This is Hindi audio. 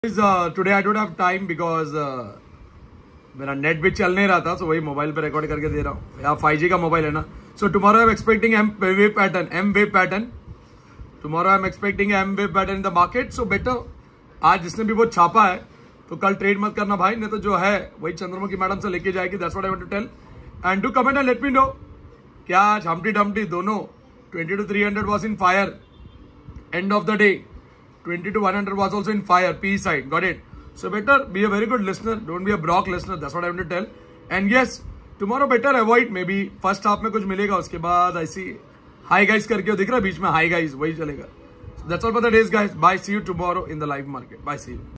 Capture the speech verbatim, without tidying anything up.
Today I don't have time because मेरा नेट भी चल नहीं रहा था, सो वही मोबाइल पे रिकॉर्ड करके दे रहा हूँ। या फाइव जी का मोबाइल है ना। So tomorrow I am expecting M wave pattern M wave pattern tomorrow I am expecting M wave pattern in the market. So better आज जिसने भी वो छापा है तो कल ट्रेड मत करना भाई, नहीं तो जो है वही चंद्रमुखी मैडम से लेके जाएगी। That's what I want to tell and do comment and let me know क्या आज हम्टी डम्टी दोनों twenty two three hundred was in fire end of the day. twenty to one hundred was also in fire, P side, got it? So better be a very good listener, don't be a Brock listener, that's what I want to tell. And yes, tomorrow better avoid, maybe first half में कुछ मिलेगा, उसके बाद ऐसी हाई गाइज करके दिख रहा है बीच में हाई गाइज, वही चलेगा. So that's all for the days guys, bye, see you tomorrow in the live market, bye, see you.